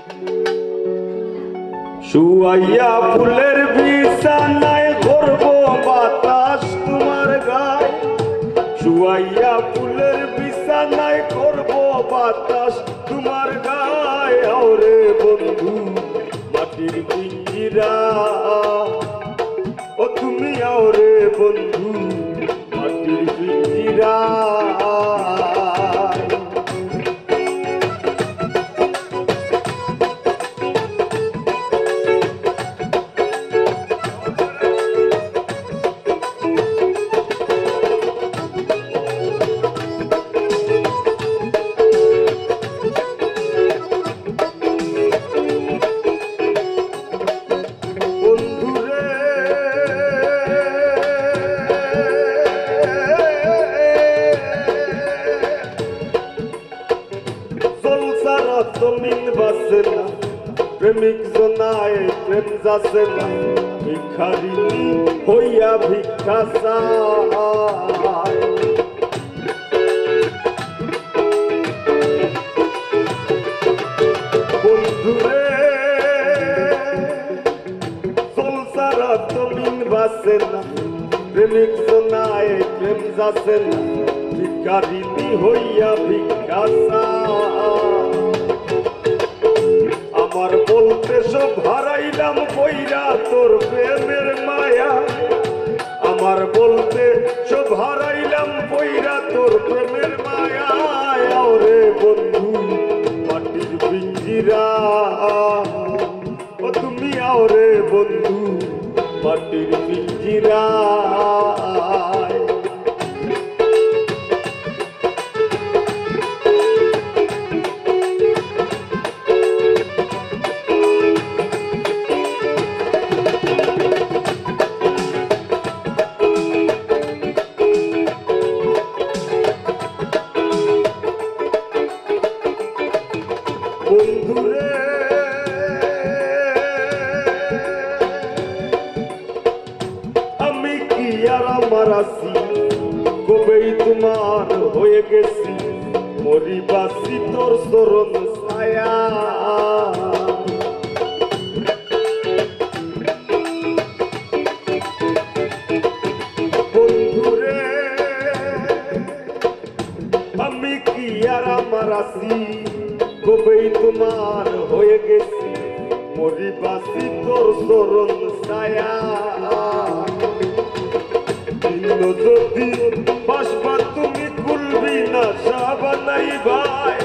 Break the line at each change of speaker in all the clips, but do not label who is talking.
শুয়াইয়া ফুলের বিছানায় করব বাতাস তোমার গায়, শুয়াইয়া ফুলের বিছানায় করব বাতাস তোমার গায়। ওরে বন্ধু মাটির পিঞ্জিরা, ও তুমি ওরে বন্ধু মাটির পিঞ্জিরা। জমিন বাসে না, প্রেমিক জনায় প্রেম যাচ্ছে না, ভিখারিনী হইয়া ভিক্ষা চায়। বন্ধুরে চলসারা জমিন বাসে না, প্রেমিক জনায় প্রেম যাচ্ছে না, ভিখারিনী হইয়া ভিক্ষা চায়। আমার বলতে সব হারাইলাম কইরা তোর প্রেমের মায়া, আমার বলতে সব হারাইলাম কইরা তোর প্রেমের মায়া। ওরে বন্ধু মাটির পিঞ্জিরা, ও তুমি ওরে বন্ধু মাটির পিঞ্জিরা। বন্ধুরে আমি কি আর আমার আছি, কবেই তোমার হয়ে গেছি, মরি বাসি তোর চরণ ছায়া। বন্ধুরে আমি কি আর আমার আছি, কবেই তোমার হয়ে গেছি, মরি বাসি তোর চরণ ছায়া। যদি বাসবা তুমি কুলবি না সাবানাই ভাই,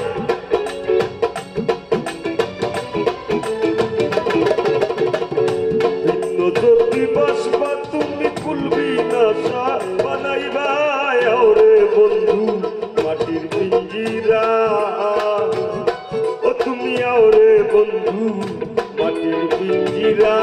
যদি বাসবা তুমি কুলবি না সাবানাই ভাই। ওরে বন্ধু মাটির পিঞ্জিরা, ও তুমি ওরে বন্ধু মাটির পিঞ্জিরা।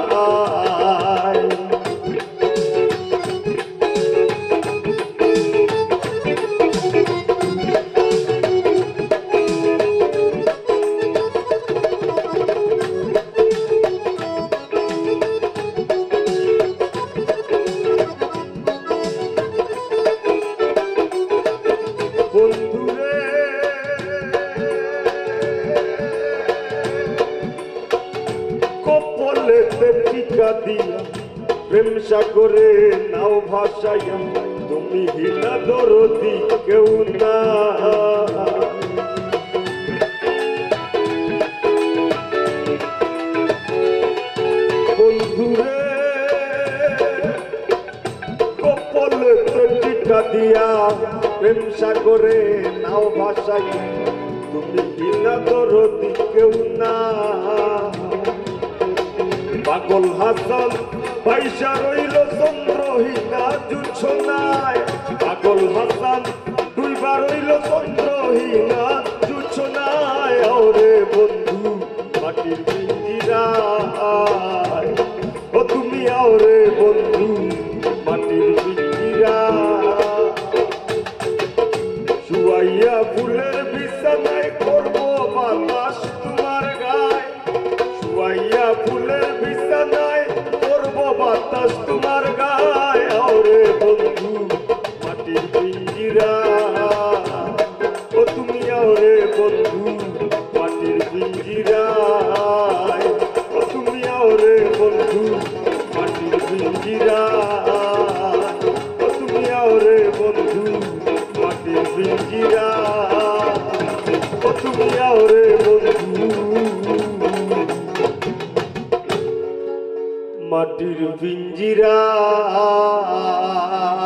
বন্ধুরে কপলেতে টিকা দিয়া প্রেম সাগরে নাও ভাসাইয়া, তুমি হিলা দরদি কেউ না। বন্ধুরে কপলেতে টিকা দিয়া প্রেম সাগরে নাও ভাসাইয়া, তুমি হিলা দরদি কেউ না। পাগল হাসান পয়সা রইল চন্দ্রহীনা জুছনায়, পাগল হাসান দুইবার রইল চন্দ্রহীনা জুছনায়। ওরে বন্ধু মাটির পিঞ্জিরা, ও তুমি ওরে বন্ধু মাটির পিঞ্জিরা। শুয়াইয়া ফুলের বিছানায় করব বাতাস তোমার গায়, শুয়াইয়া ফুলের বিছানায় করব বাতাস তোমার গায়। ওরে বন্ধু মাটির পিঞ্জিরা, ও তুমি ওরে বন্ধু মাটির পিঞ্জিরা। পিঞ্জিরা ও তুমি আওরে বন্ধু মাটির পিঞ্জিরা ও তুমি আওরে বন্ধু মাটির পিঞ্জিরা